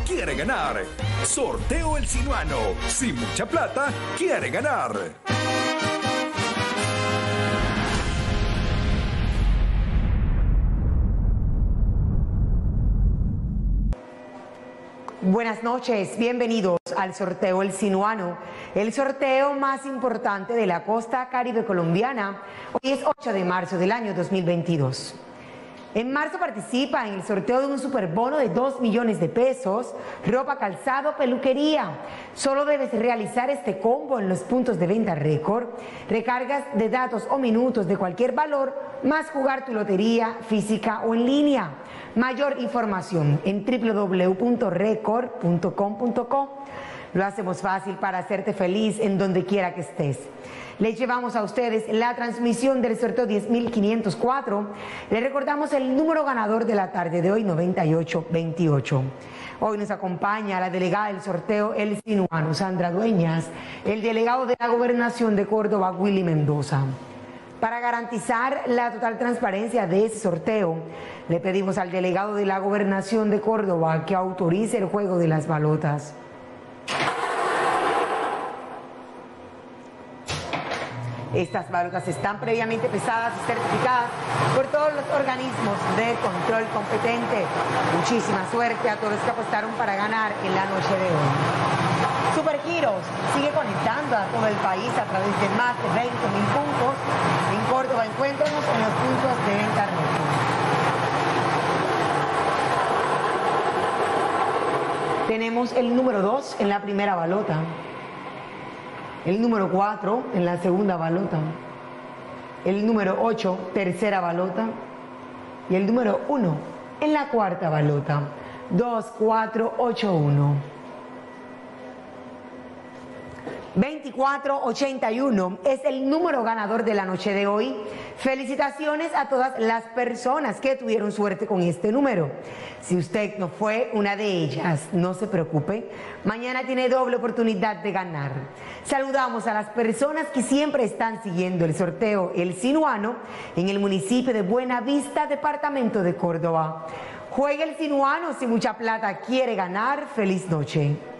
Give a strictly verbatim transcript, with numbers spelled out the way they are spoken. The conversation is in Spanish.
quiere ganar. Sorteo El Sinuano. Si mucha plata quiere ganar. Buenas noches, bienvenidos al sorteo El Sinuano, el sorteo más importante de la costa caribe colombiana. Hoy es ocho de marzo del año dos mil veintidós. En marzo participa en el sorteo de un superbono de dos millones de pesos, ropa, calzado, peluquería. Solo debes realizar este combo en los puntos de venta récord, recargas de datos o minutos de cualquier valor, más jugar tu lotería física o en línea. Mayor información en w w w punto record punto com punto co. Lo hacemos fácil para hacerte feliz en donde quiera que estés. Les llevamos a ustedes la transmisión del sorteo diez mil quinientos cuatro. Les recordamos el número ganador de la tarde de hoy, noventa y ocho veintiocho. Hoy nos acompaña la delegada del sorteo El Sinuano, Sandra Dueñas, el delegado de la Gobernación de Córdoba, Willy Mendoza. Para garantizar la total transparencia de ese sorteo, le pedimos al delegado de la Gobernación de Córdoba que autorice el juego de las balotas. Estas balotas están previamente pesadas y certificadas por todos los organismos de control competente. Muchísima suerte a todos los que apostaron para ganar en la noche de hoy. Supergiros sigue conectando a todo el país a través de más de veinte mil puntos. En Córdoba, encuéntranos en los puntos de venta récord. Tenemos el número dos en la primera balota, el número cuatro en la segunda balota, el número ocho, tercera balota, y el número uno en la cuarta balota. dos, cuatro, ocho, uno. veinticuatro ochenta y uno es el número ganador de la noche de hoy. Felicitaciones a todas las personas que tuvieron suerte con este número. Si usted no fue una de ellas, no se preocupe, mañana tiene doble oportunidad de ganar. Saludamos a las personas que siempre están siguiendo el sorteo El Sinuano en el municipio de Buenavista, departamento de Córdoba. Juegue El Sinuano, si mucha plata quiere ganar. Feliz noche.